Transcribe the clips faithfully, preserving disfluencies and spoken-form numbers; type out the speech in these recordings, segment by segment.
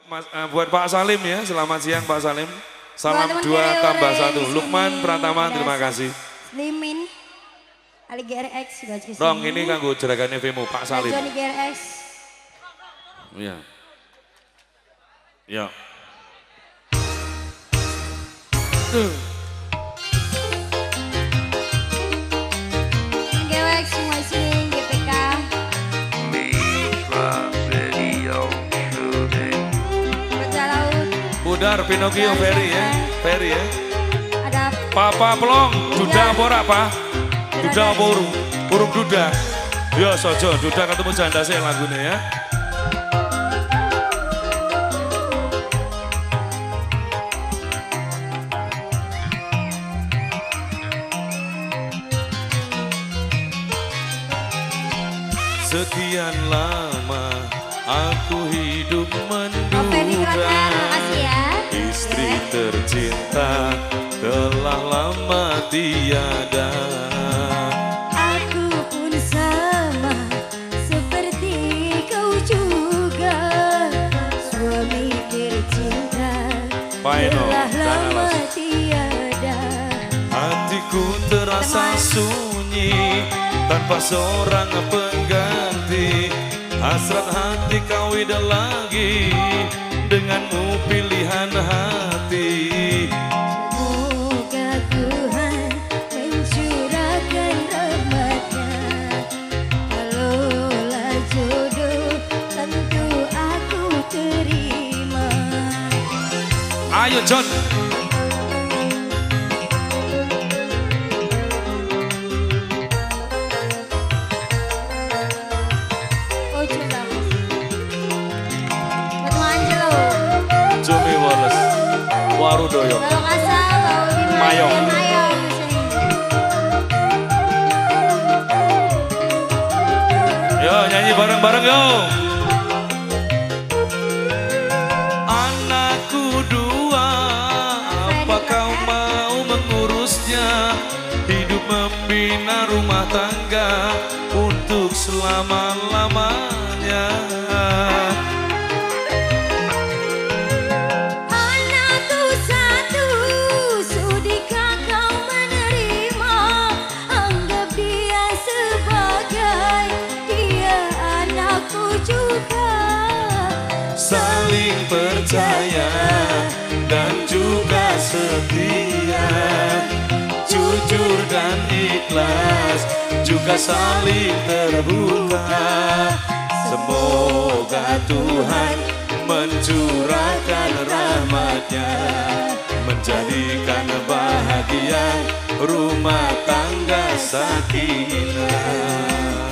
Mas, uh, buat Pak Salim ya, selamat siang Pak Salim. Salam dua tambah satu. Lukman Pratama, terima kasih. Limin, Ali G R X juga kesini. Rong ini kanggo jeragannya Vemu Pak Salim. Johnny G R X. Iya. Ya. Uh. G W X semua sini, G P K. Budar Pinocchio Ferry ya, Ferry ya. Ada Papa Plong, duda apa ora Pak? Duda apa urung? Urung duda. Ya sojo, duda ketemu janda sih lagunya ya. Sekian lama aku hidup menduda. Istri tercinta telah lama tiada. Aku pun sama seperti kau juga. Suami tercinta telah lama tiada. Hatiku terasa sunyi tanpa seorang pengganti. Hasrat hati kawin lagi denganmu pilihan hati. Semoga Tuhan mencurahkan rahmatnya. Kalaulah jodoh tentu aku terima. Ayo John. Warudoyo. Kalau kasar, bau di Mayong. Mayong. Yo nyanyi bareng-bareng yo. Anakku dua, apa kau mau mengurusnya? Hidup membina rumah tangga untuk selama-lamanya. Saling percaya dan juga setia, jujur dan ikhlas, juga saling terbuka. Semoga Tuhan mencurahkan rahmatnya, menjadikan bahagia rumah tangga sakinah.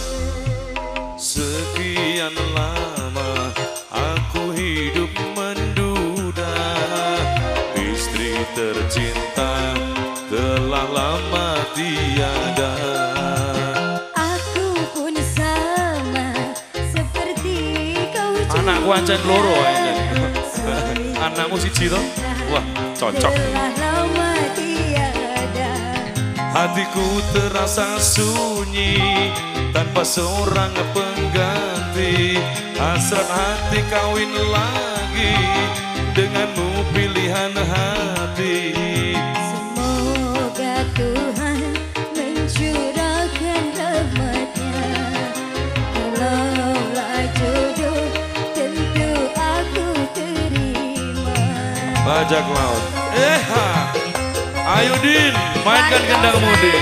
Sekian lama aku hidup menduda, istri tercinta telah lama tiada. Aku pun sama seperti kau juga. Anakku ancen loro aja. Anakmu siji toh? Wah, cocok. Telah lama tiada. Hatiku terasa sunyi tanpa seorang pengganti. Hasrat hati kawin lagi denganmu pilihan hati. Semoga Tuhan mencurahkan rahmatnya. Kalaulah jodoh tentu aku terima. Bajak laut. Eh ha. Ayo Din, mainkan kendangmu Din.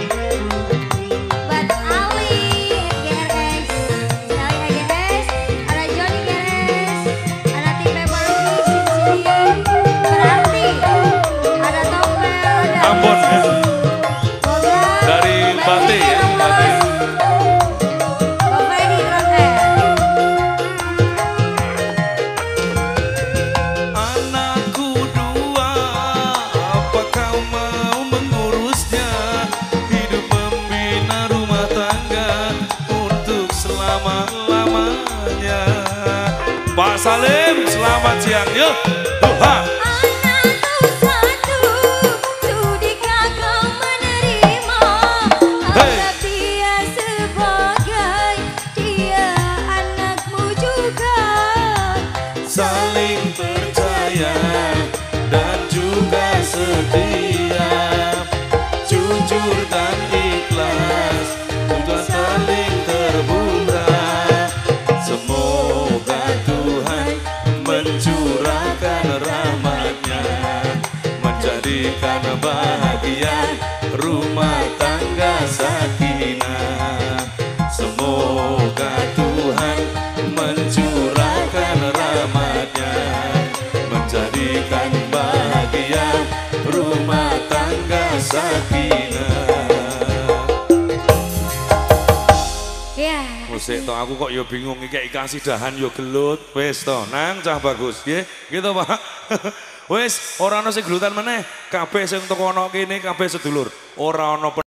Ambon ya. Dari Bate ya, Bate. Anakku dua, apa kau mau mengurusnya? Hidup membina rumah tangga untuk selama-lamanya. Pak Salim, selamat siang. Yuk, doa. saling percaya dan juga setia, jujur dan ikhlas juga saling terbuka. Semoga Tuhan mencurahkan rahmat-Nya, menjadikan bahagia rumah tangga sakinah. Semoga Tuhan mencurahkan rahmat-Nya, menjadikan bahagia rumah tangga sakinah. Ya. Musik toh aku kok yo bingung iki kasih dahan yo gelut. Wis toh nang cah bagus nggih. Gitu Pak. Wis ora ana sing gelutan meneh. Kabeh sing teko ana kene kabeh sedulur. Ora ana